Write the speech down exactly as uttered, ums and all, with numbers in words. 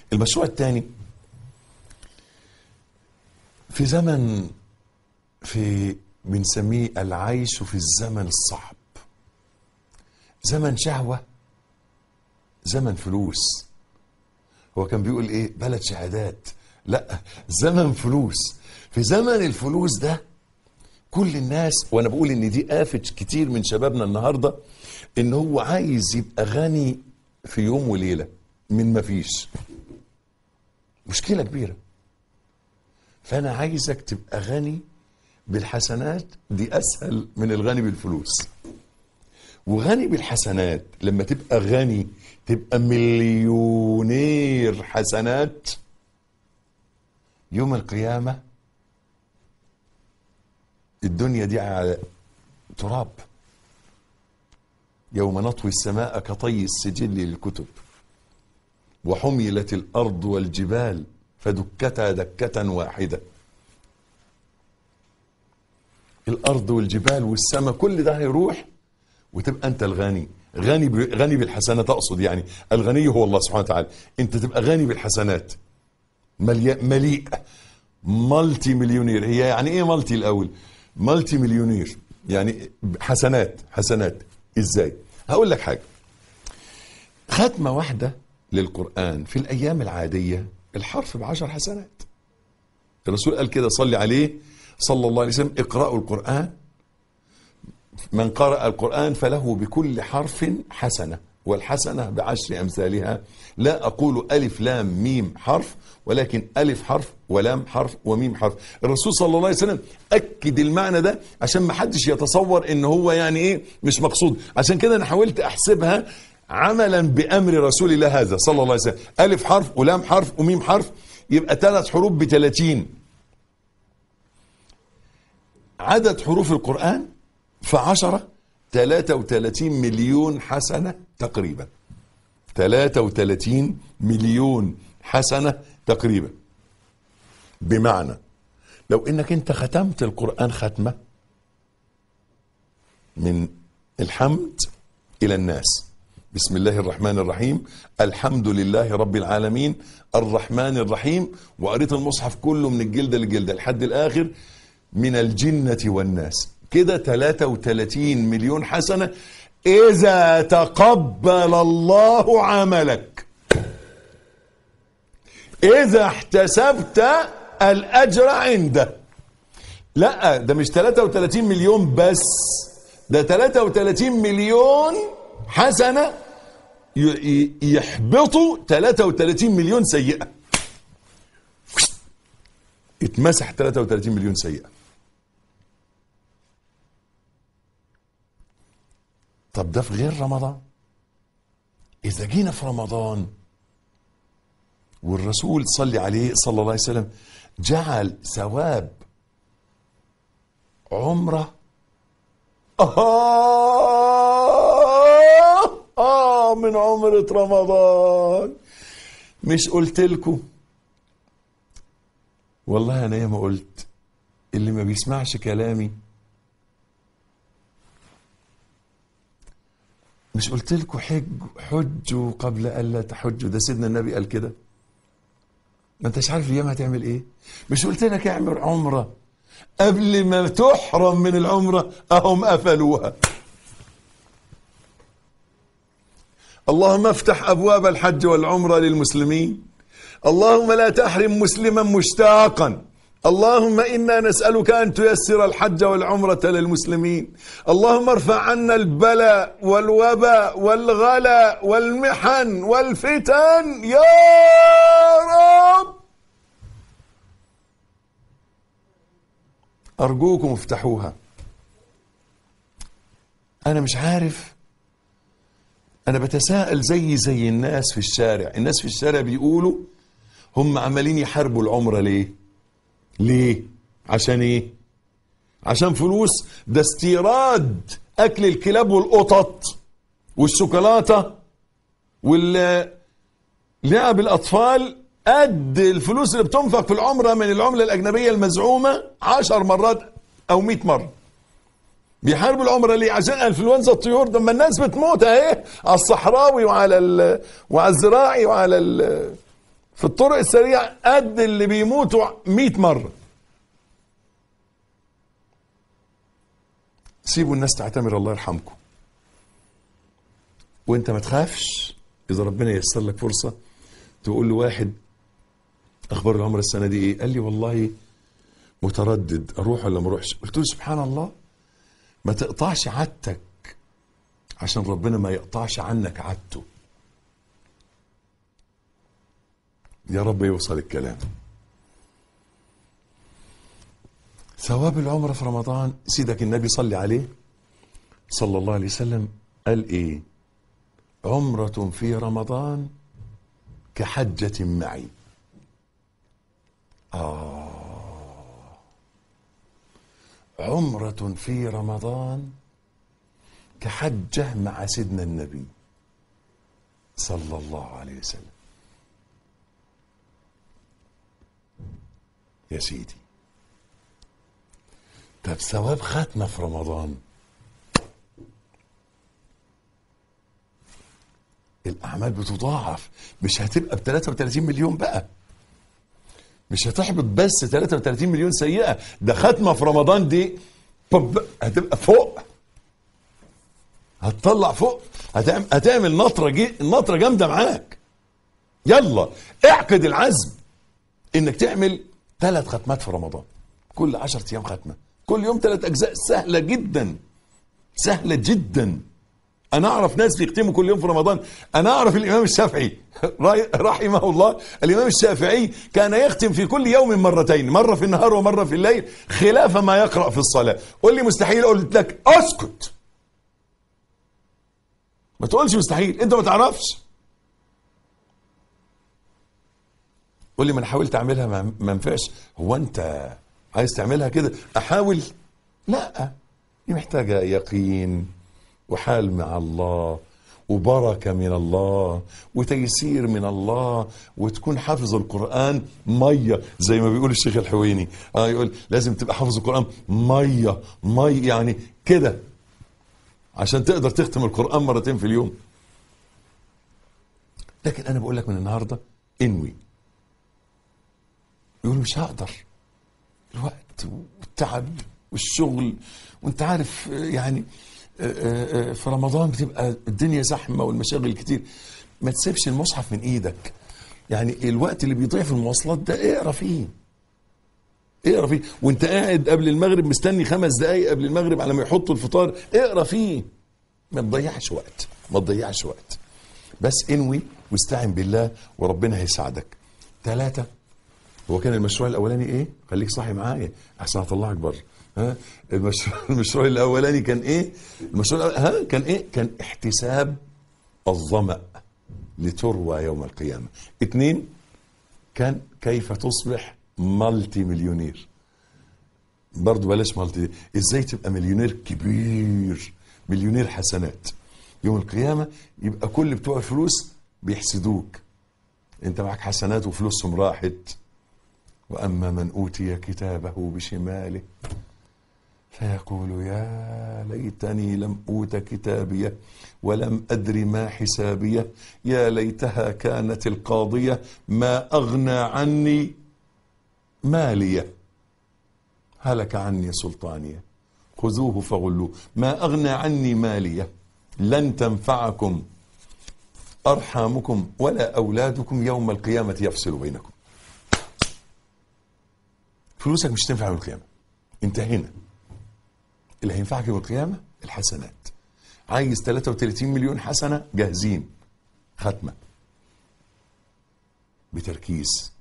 المشروع الثاني، في زمن في بنسميه العيش في الزمن الصعب، زمن شهوة، زمن فلوس. هو كان بيقول ايه؟ بلد شهادات، لا، زمن فلوس. في زمن الفلوس ده كل الناس، وانا بقول ان دي آفة كتير من شبابنا النهاردة، ان هو عايز يبقى غني في يوم وليلة من ما فيش. مشكلة كبيرة. فانا عايزك تبقى غني بالحسنات، دي اسهل من الغني بالفلوس. وغني بالحسنات لما تبقى غني تبقى مليونير حسنات، يوم القيامة الدنيا دي على تراب. يوم نطوي السماء كطي السجل للكتب وحملت الأرض والجبال فدكتا دكة واحدة. الأرض والجبال والسماء كل ده هيروح، وتبقى أنت الغني. غني غني بالحسنات، أقصد يعني الغني هو الله سبحانه وتعالى. أنت تبقى غني بالحسنات، مليء، مالتي مليونير. هي يعني إيه مالتي الأول؟ مالتي مليونير يعني حسنات. حسنات إزاي؟ هقول لك حاجة. ختمة واحدة للقرآن في الأيام العادية الحرف بعشر حسنات. الرسول قال كده، صلي عليه صلى الله عليه وسلم، اقرأوا القرآن، من قرأ القرآن فله بكل حرف حسنة والحسنة بعشر أمثالها. لا أقول ألف لام ميم حرف، ولكن ألف حرف ولام حرف وميم حرف. الرسول صلى الله عليه وسلم أكد المعنى ده عشان ما حدش يتصور إن هو يعني إيه مش مقصود. عشان كده أنا حاولت أحسبها عملا بأمر رسول الله هذا صلى الله عليه وسلم. ألف حرف ولام حرف وميم حرف، يبقى ثلاث حروف بثلاثين. عدد حروف القرآن في عشرة ثلاثة وثلاثين مليون حسنة تقريبا. ثلاثة وثلاثين مليون حسنة تقريبا. بمعنى لو انك انت ختمت القرآن ختمة من الحمد الى الناس، بسم الله الرحمن الرحيم، الحمد لله رب العالمين، الرحمن الرحيم، وقريت المصحف كله من الجلدة للجلدة لحد الاخر، من الجنة والناس، كده ثلاثة وثلاثين مليون حسنة إذا تقبل الله عملك، إذا احتسبت الأجر عنده. لا، ده مش ثلاثة وثلاثين مليون بس، ده ثلاثة وثلاثين مليون حسنة يحبطوا ثلاثة وثلاثين مليون سيئة. اتمسح ثلاثة وثلاثين مليون سيئة. طب ده في غير رمضان. إذا جينا في رمضان والرسول صلى عليه صلى الله عليه وسلم جعل ثواب عمرة آه آه من عمرة رمضان. مش قلت لكم والله؟ أنا ياما قلت اللي ما بيسمعش كلامي، مش قلت لكم حج حجوا قبل ألا تحجوا؟ ده سيدنا النبي قال كده. ما انتش عارف الايام هتعمل ايه. مش قلت لك اعمل عمره قبل ما تحرم من العمره؟ اهم قفلوها. اللهم افتح ابواب الحج والعمره للمسلمين، اللهم لا تحرم مسلما مشتاقا، اللهم إنا نسألك أن تيسر الحج والعمرة للمسلمين، اللهم ارفع عنا البلاء والوباء والغلاء والمحن والفتن يا رب. أرجوكم افتحوها. أنا مش عارف، أنا بتساءل زي زي الناس في الشارع. الناس في الشارع بيقولوا هم عمالين يحاربوا العمرة ليه؟ ليه؟ عشان ايه؟ عشان فلوس. ده استيراد اكل الكلاب والقطط والشوكولاتة واللعب الاطفال قد الفلوس اللي بتنفق في العمرة من العملة الاجنبية المزعومة عشر مرات او مئة مرة. بيحاربوا العمرة ليه؟ عشان انفلونزا الطيور. ده ما الناس بتموت اهي على الصحراوي وعلى ال... وعلى الزراعي وعلى ال... في الطرق السريعة قد اللي بيموتوا مئة مرة. سيبوا الناس تعتمر، الله يرحمكم. وانت ما تخافش، اذا ربنا ييسر لك فرصة تقول له واحد اخبار العمرة السنة دي ايه؟ قال لي والله متردد اروح ولا ما اروحش. قلت له سبحان الله، ما تقطعش عادتك عشان ربنا ما يقطعش عنك عادته. يا رب يوصل الكلام. ثواب العمرة في رمضان، سيدك النبي صلي عليه صلى الله عليه وسلم قال ايه؟ عمرة في رمضان كحجة معي. آه عمرة في رمضان كحجة مع سيدنا النبي صلى الله عليه وسلم. يا سيدي، طب ثواب ختمة في رمضان، الأعمال بتضاعف، مش هتبقى ب ثلاثة وثلاثين مليون بقى، مش هتحبط بس ثلاثة وثلاثين مليون سيئة، ده ختمة في رمضان دي هتبقى فوق، هتطلع فوق، هتعمل, هتعمل نطرة جي نطرة جامدة معاك. يلا اعقد العزم انك تعمل ثلاث ختمات في رمضان، كل عشرة ايام ختمة، كل يوم ثلاث اجزاء، سهلة جدا، سهلة جدا. انا اعرف ناس بيختموا كل يوم في رمضان. انا اعرف الامام الشافعي رحمه الله، الامام الشافعي كان يختم في كل يوم مرتين، مرة في النهار ومرة في الليل، خلاف ما يقرأ في الصلاة. قل لي مستحيل، قلت لك اسكت، ما تقولش مستحيل، انت ما تعرفش. قول لي ما انا حاولت اعملها ما ينفعش. هو انت عايز تعملها كده احاول؟ لا، دي محتاجه يقين وحال مع الله وبركه من الله وتيسير من الله، وتكون حافظ القران ميه زي ما بيقول الشيخ الحويني. اه يقول لازم تبقى حافظ القران ميه ميه، يعني كده عشان تقدر تختم القران مرتين في اليوم. لكن انا بقول لك من النهارده انوي. يقول مش هقدر، الوقت والتعب والشغل، وانت عارف يعني في رمضان بتبقى الدنيا زحمه والمشاغل كتير. ما تسيبش المصحف من ايدك، يعني الوقت اللي بيضيع في المواصلات ده اقرا فيه، اقرا فيه وانت قاعد قبل المغرب مستني خمس دقايق قبل المغرب على ما يحطوا الفطار، اقرا فيه. ما تضيعش وقت، ما تضيعش وقت، بس انوي واستعن بالله وربنا هيساعدك. ثلاثة، هو كان المشروع الاولاني ايه؟ خليك صاحي معايا احسن هطلعك بره. ها المشروع, المشروع الاولاني كان ايه؟ المشروع ها كان ايه؟ كان احتساب الظمأ لتروى يوم القيامة. اثنين، كان كيف تصبح مالتي مليونير. برضو بلاش مالتي، ازاي تبقى مليونير كبير، مليونير حسنات يوم القيامة. يبقى كل بتوع الفلوس بيحسدوك، انت معك حسنات وفلوسهم راحت. وأما من أوتي كتابه بشماله فيقول يا ليتني لم أوت كتابيه ولم أدر ما حسابيه يا ليتها كانت القاضية ما أغنى عني ماليه هلك عني سلطانيه خذوه فغلوه ما أغنى عني ماليه لن تنفعكم أرحامكم ولا أولادكم يوم القيامة يفصل بينكم. فلوسك مش تنفع يوم القيامة، انتهينا. اللي هينفعك يوم القيامة الحسنات. عايز ثلاثة وثلاثين مليون حسنة جاهزين، ختمة بتركيز